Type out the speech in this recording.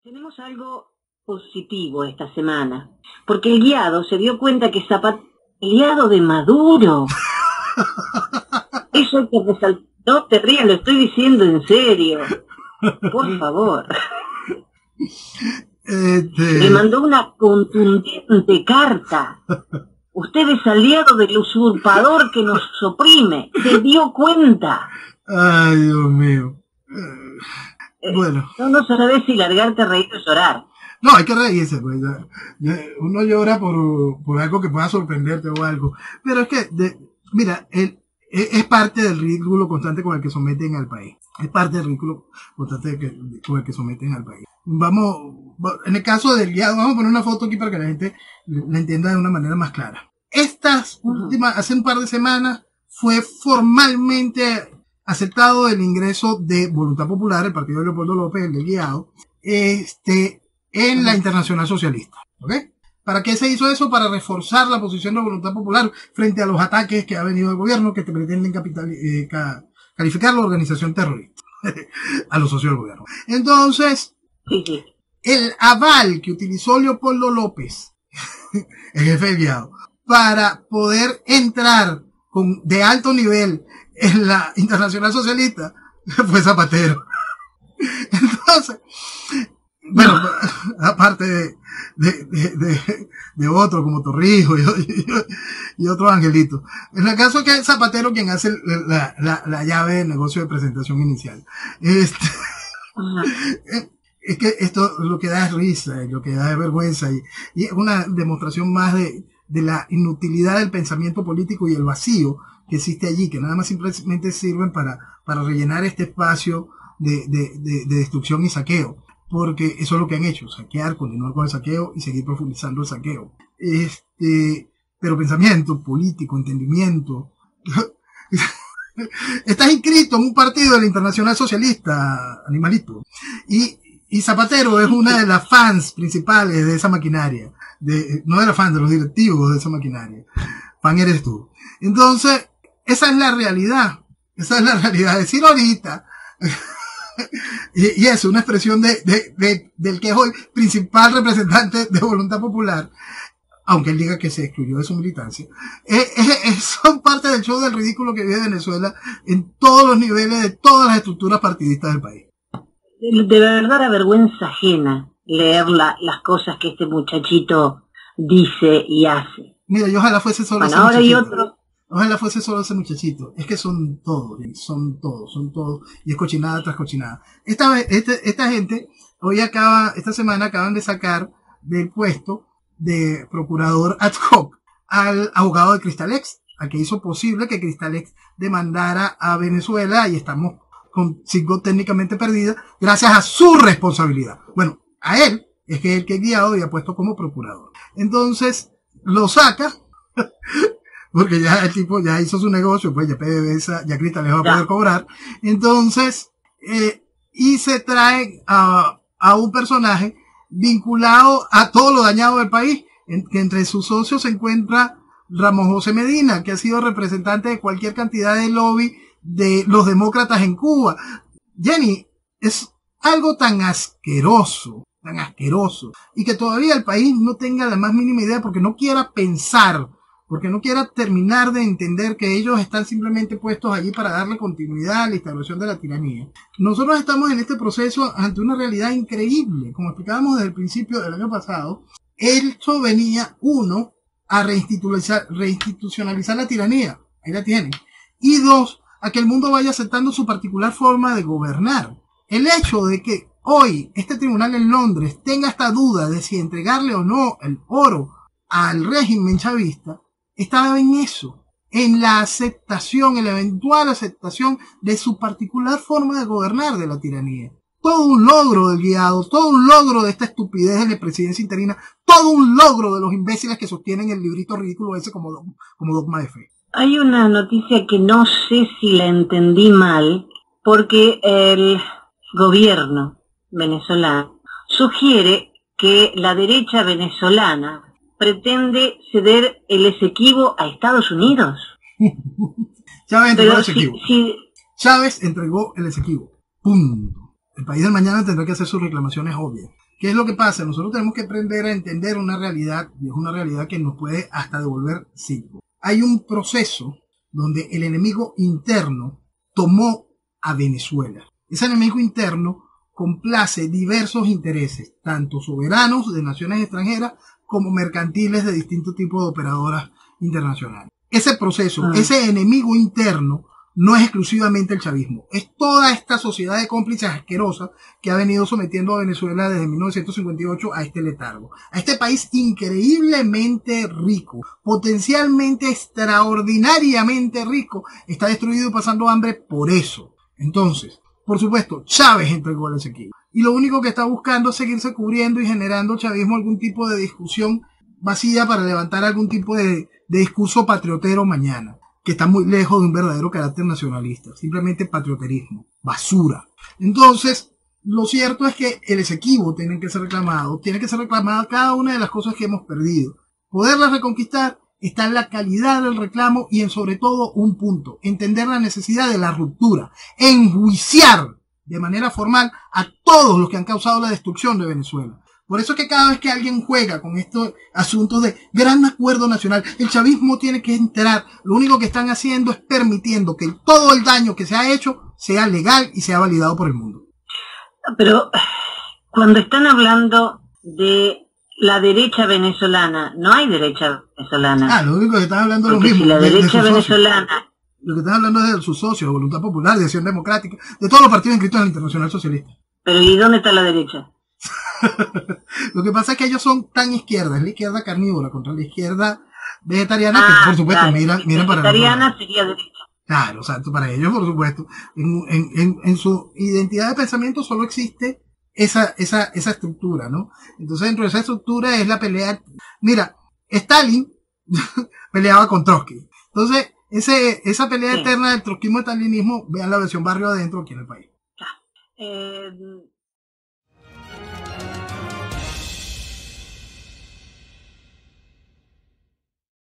Tenemos algo positivo esta semana, porque el guiado se dio cuenta que Zapatero, el guiado de Maduro, eso hay que resaltar. No te rías, lo estoy diciendo en serio. Por favor. Le mandó una contundente carta. Usted es aliado del usurpador que nos oprime. Se dio cuenta. Ay, Dios mío. Bueno. No sabes si largarte a reír o llorar. No, hay que reírse, pues. Uno llora por algo que pueda sorprenderte o algo. Pero es que, mira, es parte del ridículo constante con el que someten al país. Es parte del ridículo constante con el que someten al país. En el caso del guiado, vamos a poner una foto aquí para que la gente la entienda de una manera más clara. Estas últimas, hace un par de semanas, fue formalmente aceptado el ingreso de Voluntad Popular, el partido de Leopoldo López, el del guiado, en la Internacional Socialista. ¿Ok? ¿Para qué se hizo eso? Para reforzar la posición de Voluntad Popular frente a los ataques que ha venido el gobierno que te pretenden calificar la organización terrorista a los socios del gobierno. Entonces, el aval que utilizó Leopoldo López, el jefe del guiado, para poder entrar de alto nivel en la Internacional Socialista fue Zapatero. Entonces, bueno, aparte de otros como Torrijos y otros angelitos. En el caso que es Zapatero quien hace la llave de negocio de presentación inicial. Es que esto lo que da es risa y lo que da es vergüenza y es una demostración más de la inutilidad del pensamiento político y el vacío que existe allí, que nada más simplemente sirven para rellenar este espacio de destrucción y saqueo. Porque eso es lo que han hecho, saquear, continuar con el saqueo y seguir profundizando el saqueo. Pero pensamiento político, entendimiento. Estás inscrito en un partido de la Internacional Socialista, animalito. Y Zapatero es una de las fans principales de esa maquinaria. No de las fans, de los directivos de esa maquinaria. Fan eres tú. Entonces, esa es la realidad. Esa es la realidad. Decir ahorita... y es una expresión del que es hoy principal representante de Voluntad Popular, aunque él diga que se excluyó de su militancia, son parte del show del ridículo que vive Venezuela en todos los niveles de todas las estructuras partidistas del país. De verdad, vergüenza ajena leer las cosas que este muchachito dice y hace. Mira, yo ojalá fuese solo ese ahora muchachito. Hay otro. Ojalá fuese solo ese muchachito. Es que son todos. Y es cochinada tras cochinada. Esta gente, esta semana acaban de sacar del puesto de procurador ad hoc al abogado de Cristalex, a que hizo posible que Cristalex demandara a Venezuela y estamos con 5 técnicamente perdidas gracias a su responsabilidad. Bueno, a él es que el que guiado y ha puesto como procurador. Entonces, lo saca... porque ya el tipo ya hizo su negocio, pues ya PDVSA, ya Cristalex va a poder cobrar. Entonces, y se trae a un personaje vinculado a todo lo dañado del país, que entre sus socios se encuentra Ramón José Medina, que ha sido representante de cualquier cantidad de lobby de los demócratas en Cuba. Jenny, es algo tan asqueroso, y que todavía el país no tenga la más mínima idea porque no quiera pensar, porque no quiera terminar de entender que ellos están simplemente puestos allí para darle continuidad a la instalación de la tiranía. Nosotros estamos en este proceso ante una realidad increíble. Como explicábamos desde el principio del año pasado, esto venía, uno, a reinstitucionalizar la tiranía. Ahí la tienen. Y dos, a que el mundo vaya aceptando su particular forma de gobernar. El hecho de que hoy este tribunal en Londres tenga esta duda de si entregarle o no el oro al régimen chavista, estaba en eso, en la aceptación, en la eventual aceptación de su particular forma de gobernar de la tiranía. Todo un logro del guiado, todo un logro de esta estupidez de la presidencia interina, todo un logro de los imbéciles que sostienen el librito ridículo ese como dogma de fe. Hay una noticia que no sé si la entendí mal, porque el gobierno venezolano sugiere que la derecha venezolana pretende ceder el Esequibo a Estados Unidos. Chávez entregó el Esequibo. Chávez entregó el Esequibo. Punto. El país del mañana tendrá que hacer sus reclamaciones obvias. ¿Qué es lo que pasa? Nosotros tenemos que aprender a entender una realidad, y es una realidad que nos puede hasta devolver siglos. Hay un proceso donde el enemigo interno tomó a Venezuela. Ese enemigo interno complace diversos intereses, tanto soberanos de naciones extranjeras como mercantiles de distintos tipos de operadoras internacionales. Ese proceso, ese enemigo interno, no es exclusivamente el chavismo, es toda esta sociedad de cómplices asquerosa que ha venido sometiendo a Venezuela desde 1958 a este letargo, a este país increíblemente rico, potencialmente extraordinariamente rico, está destruido y pasando hambre por eso. Entonces, por supuesto, Chávez entregó al Esequibo, y lo único que está buscando es seguirse cubriendo y generando chavismo algún tipo de discusión vacía para levantar algún tipo de discurso patriotero mañana, que está muy lejos de un verdadero carácter nacionalista, simplemente patrioterismo, basura. Entonces, lo cierto es que el Esequibo tiene que ser reclamado cada una de las cosas que hemos perdido. Poderlas reconquistar está en la calidad del reclamo y en sobre todo un punto, entender la necesidad de la ruptura, enjuiciar de manera formal a todos los que han causado la destrucción de Venezuela. Por eso es que cada vez que alguien juega con estos asuntos de gran acuerdo nacional, el chavismo tiene que enterar, lo único que están haciendo es permitiendo que todo el daño que se ha hecho sea legal y sea validado por el mundo. Pero cuando están hablando de la derecha venezolana, no hay derecha venezolana. Lo único que están hablando es lo mismo. Si la derecha venezolana... Lo que están hablando es de sus socios, de Voluntad Popular, de Acción Democrática, de todos los partidos inscritos en la Internacional Socialista. Pero ¿y dónde está la derecha? Lo que pasa es que ellos son tan izquierda, es la izquierda carnívora contra la izquierda vegetariana, que por supuesto claro, miran para la vegetariana sería derecha. Claro, o sea, para ellos, por supuesto, en su identidad de pensamiento solo existe esa estructura, ¿no? Entonces, dentro de esa estructura es la pelea. Mira, Stalin peleaba con Trotsky. Entonces, esa pelea eterna del trotskismo y stalinismo, vean la versión barrio adentro aquí en el país.